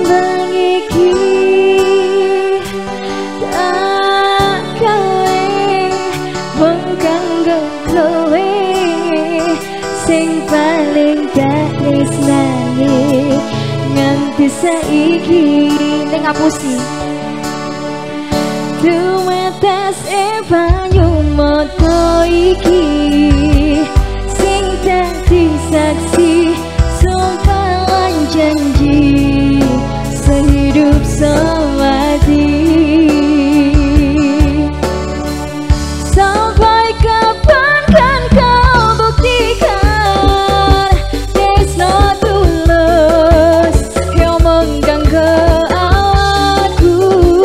iki tak gawe wong kanggo kowe sing paling gak tresnani nganti saiki ning ngapusi dumetes banyu mata iki sing dadi saksi sumpah lan janji sehidup semati. Sampai kapan kan kau buktikan tresno tulus yang mengganggu aku.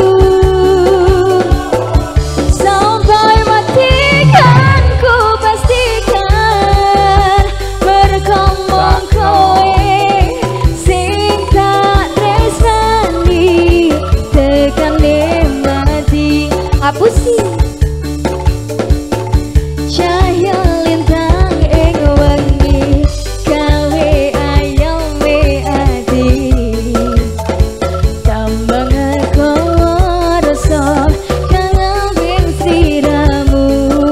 Sampai mati kan ku pastikan berkomong kowe sing tak tresnani tekane mati. Apa sih? Cahaya lintang ing wengi gawe ayame ati tambang aku rasa kangen ing sliramu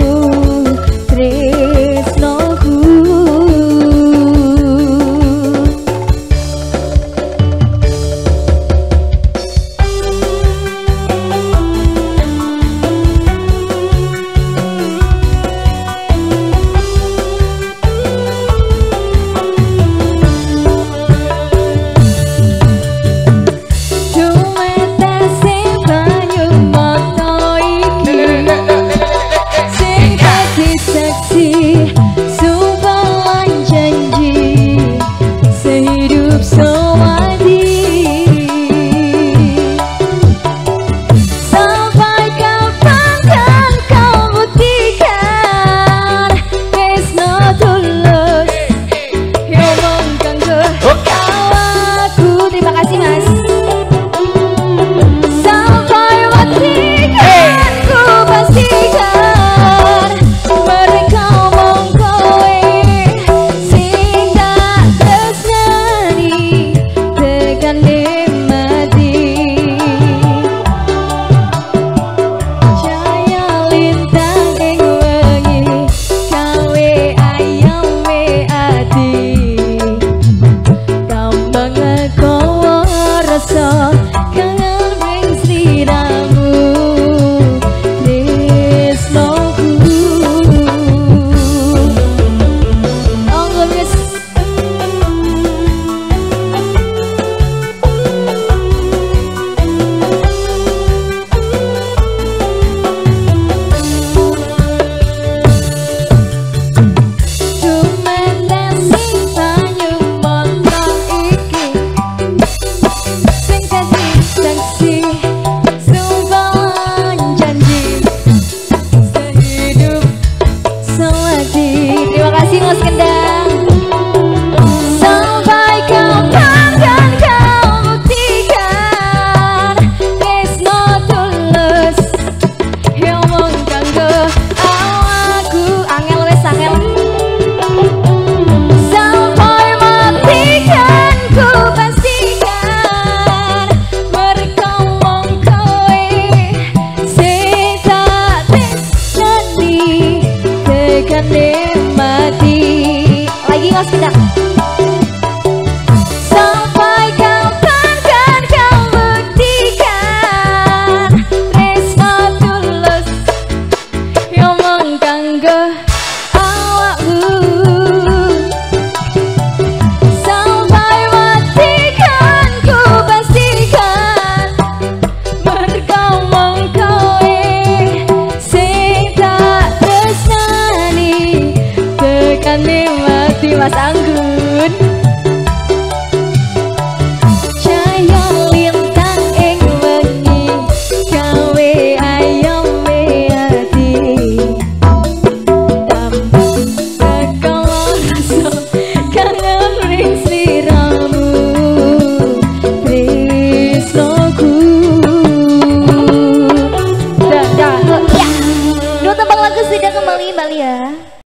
tresnoku. Terima kasih Mas Kendang. Sampai kapan kan kau buktikan tresno tulus yang mengganggu awakku. Angel wes angel. Sampai mati kan ku pastikan berkomong kowe sing tak tresnani tekane mati. Lagi Mas Kendang. Sampai kapan kan kau buktikan tresno tulus yang mengganggu awakmu. Sampai mati kan ku pastikan berkomong kowe sing tak tresnani tekane mati. Mas Anggun. Cahaya lintang ing wengi gawe ayame ati tambah sekala rasa kangen ring sliramu tresnoku. Dah ya. Dua tembang lagu sudah kembali ya.